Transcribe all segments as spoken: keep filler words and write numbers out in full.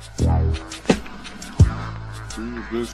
Bring your best.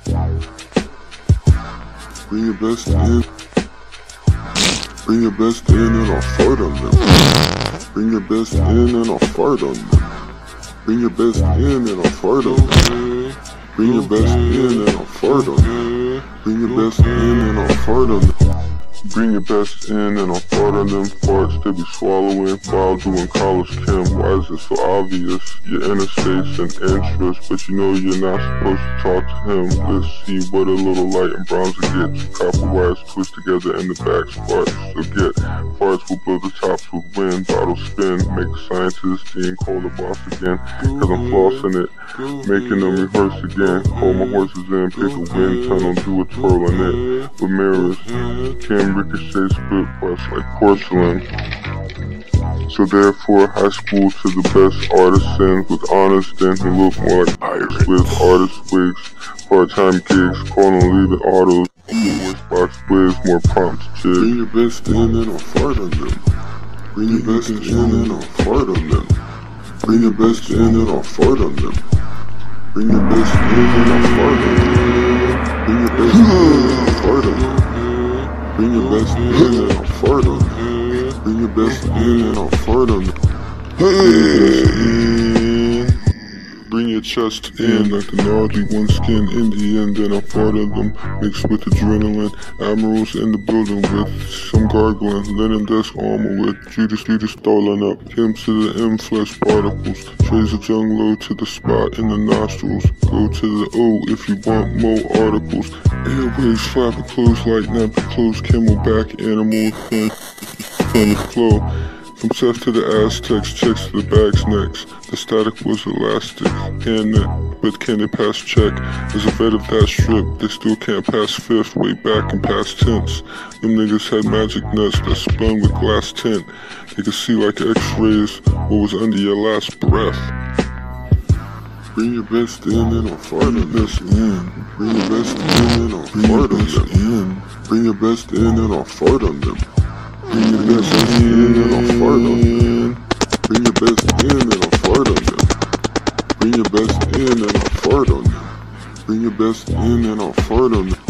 Bring your best in. Bring your best in and I'll fart on them. Bring your best in and I'll fart on them. Bring your best in and I'll fart on them. Bring your best in and I'll fart on them. Bring your best in and I'll fart on them. Bring your best in and I'll fart on them farts they be swallowing while doing college chem. Why is it so obvious? Your inner states and interests, but you know you're not supposed to talk to him. Let's see what a little light and bronzer gets. Copper wires twist together in the back sparks. So get farts will blow the tops with wind. Bottle spin, make a scientist Gene call the boss again. Cause I'm flossing it, making them rehearse again. Call my horses in, pick a wind tunnel, do a twirl in it with mirrors. Can ricochet split parts like porcelain. So therefore, high school to the best artisans with honors, then who look more like pirates with artist wigs, part-time gigs, calling leaving autos, voice box blaze, more prompts, jig. Bring your best in and I'll fart on them. Bring your best in and I'll fart on them. Bring your best in and I'll fart on them. Bring your best in and I'll fart on them. Bring your best in and I'll fart on them. Bring your best in and I'll fart on them. Bring your best in and I'll fart on them. Bring your chest in like the gnarly one skin in the end, then I'll fart on them. Mixed with adrenaline, admirals in the building with some gargling. Linen desk armor with Judas Judas stolen up. Him to the M flesh particles. Trays of young low to the spot in the nostrils. Go to the O if you want more articles. Airways flapping clothes like nappy clothes. Camelback animal thin, thin flow. From Seth to the Aztecs, checks to the bags next. The static was elastic, hand net, but can they pass check? As a vet of that strip, they still can't pass fifth, way back in past tense. Them niggas had magic nuts that spun with glass tint. They could see like x-rays what was under your last breath. Bring your best in and I'll fart on this in. Bring your best in and I'll fart on them. Bring your best in and I'll fart on them. Bring your best in and I'll fart on them. Bring your best in and I'll fart on them. Bring your best in and I'll fart on them. Bring your best in and I'll fart on them.